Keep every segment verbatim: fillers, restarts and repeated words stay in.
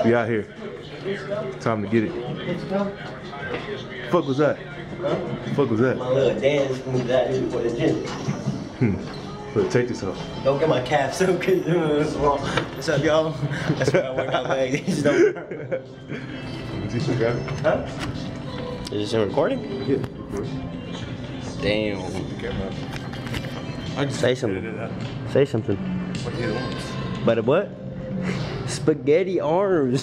We out here. Time to get it. Fuck was that? Huh? Fuck was that? My little dance moves out here for the gym. Hmm. Look, take this off. Don't get my calf so good. What's up, y'all? That's why I work out legs. Just don't. Huh? Is this in recording? Yeah. Damn. I just Say something. Say something. But what? Spaghetti arms.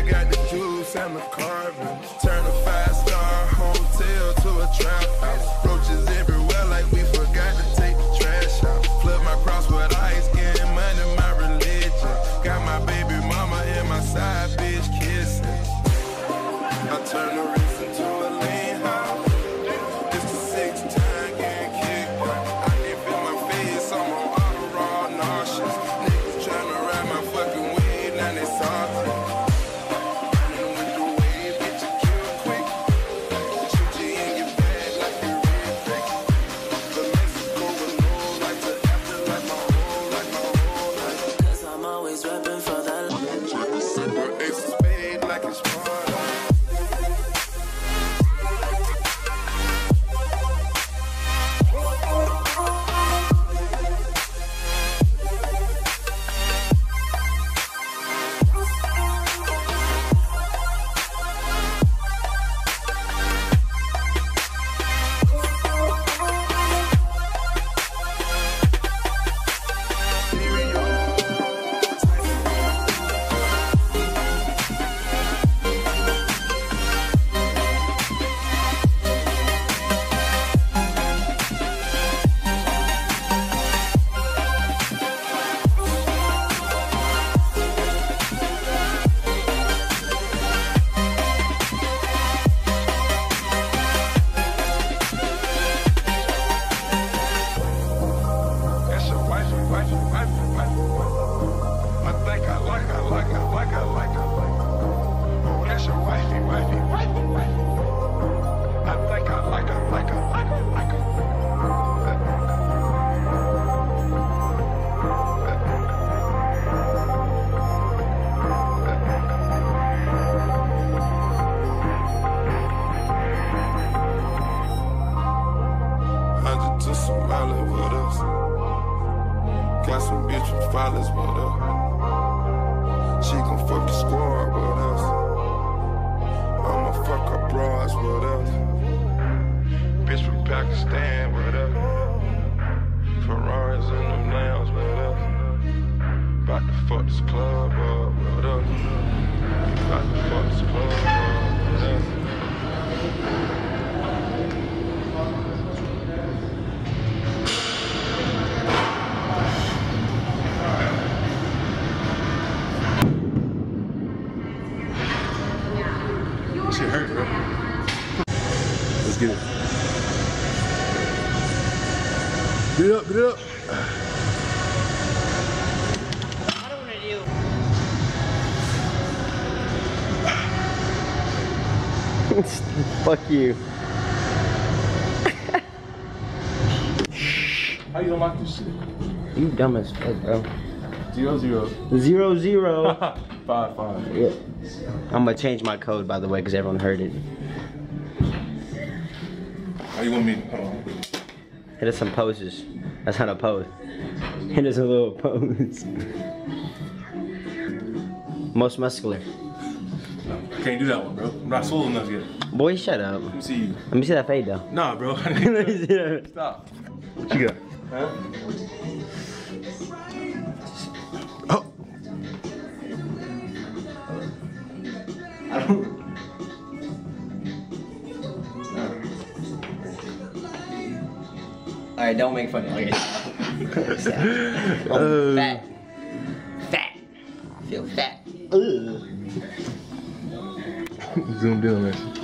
got the juice and the carbon. Turn a five-star hotel to a trap house. Roaches everywhere like we forgot to take the trash out. Flood my cross with ice, getting money, my religion. Got my baby mama and my side bitch kissing. I turn the wrist into a lean house. This the sixth time getting kicked out. I dip in my face, I'm on auto raw nauseous. Niggas tryna ride my fucking weed, now they salty. And with the wave, get you killed quick. Shoot you in your bed like you red brick. But Mexico with no like to after like my whole, like my whole life. Cause I'm always rapping for that. But ace of spade like it's fun. Got some bitch with fathers with us. She gon' fuck the squad with us. I'ma fuck her bras with us. Bitch from Pakistan with us. Ferraris in them lambs with us. About to fuck this club up with us. About to fuck this club up with us. Shit hurt, bro. Let's get it. Get it up, get it up. I don't want to do. Fuck you. How you unlock this shit? You dumb as fuck, bro. Zero, zero. Zero, zero. Five, five. Yeah. I'm gonna change my code, by the way, because everyone heard it. How you want me? Hold on. Hit us some poses. That's not a pose. Hit us a little pose. Most muscular. No, I can't do that one, bro. I'm not swole enough yet. Boy, shut up. Let me see you. Let me see that fade, though. Nah, bro. Let me see that. Stop. What you got? Huh? Oh. I don't. Alright, don't make fun of me. Oh, fat. Fat. I feel fat. Ugh. Zoomed in on this.